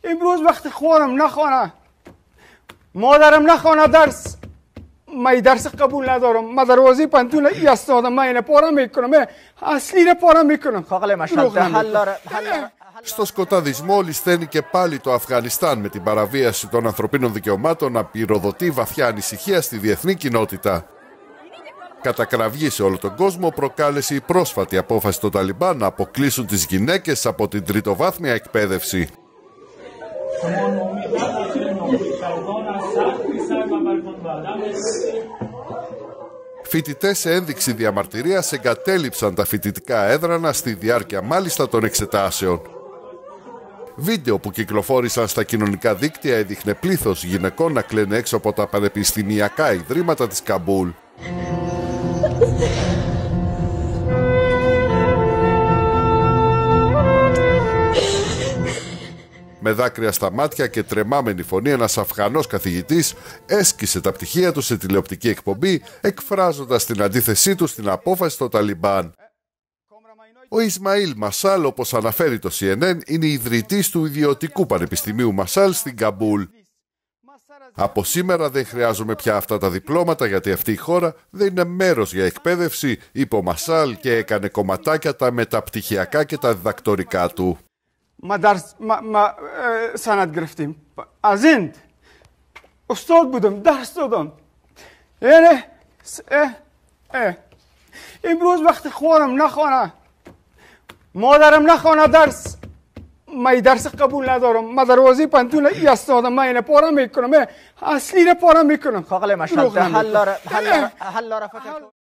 امروز وقت خورم نخوانه، مادرم نخوانه درس، من درس قبول ندارم. من دروازه پنتون ایستادم، من اینه پاره میکنم، اصلی رو پاره میکنم. Στο σκοταδισμό λησταίνει και πάλι το Αφγανιστάν, με την παραβίαση των ανθρωπίνων δικαιωμάτων να πυροδοτεί βαθιά ανησυχία στη διεθνή κοινότητα. Κατακραυγή σε όλο τον κόσμο προκάλεσε η πρόσφατη απόφαση των Ταλιμπάν να αποκλείσουν τις γυναίκες από την τριτοβάθμια εκπαίδευση. Φοιτητές σε ένδειξη διαμαρτυρίας εγκατέλειψαν τα φοιτητικά έδρανα στη διάρκεια μάλιστα των εξετάσεων. Βίντεο που κυκλοφόρησαν στα κοινωνικά δίκτυα έδειχνε πλήθος γυναικών να κλαίνε έξω από τα πανεπιστημιακά ιδρύματα της Καμπούλ. Με δάκρυα στα μάτια και τρεμάμενη φωνή, ένας Αφγανός καθηγητής έσκησε τα πτυχία του σε τηλεοπτική εκπομπή, εκφράζοντας την αντίθεσή του στην απόφαση των Ταλιμπάν. Ο Ισμαήλ Μασάλ, όπως αναφέρει το CNN, είναι ιδρυτής του ιδιωτικού πανεπιστημίου Μασάλ στην Καμπούλ. Από σήμερα δεν χρειάζομαι πια αυτά τα διπλώματα, γιατί αυτή η χώρα δεν είναι μέρος για εκπαίδευση, είπε ο Μασάλ και έκανε κομματάκια τα μεταπτυχιακά και τα διδακτορικά του. ما سند گرفتیم از هند استاد بودم درس دادم یعنی امروز وقت خورم نخوانه مادرم نخوانه درس من درس قبول ندارم من دروازه پنتون ایستادم من اینه پاره میکنم اصلی رو پاره میکنم.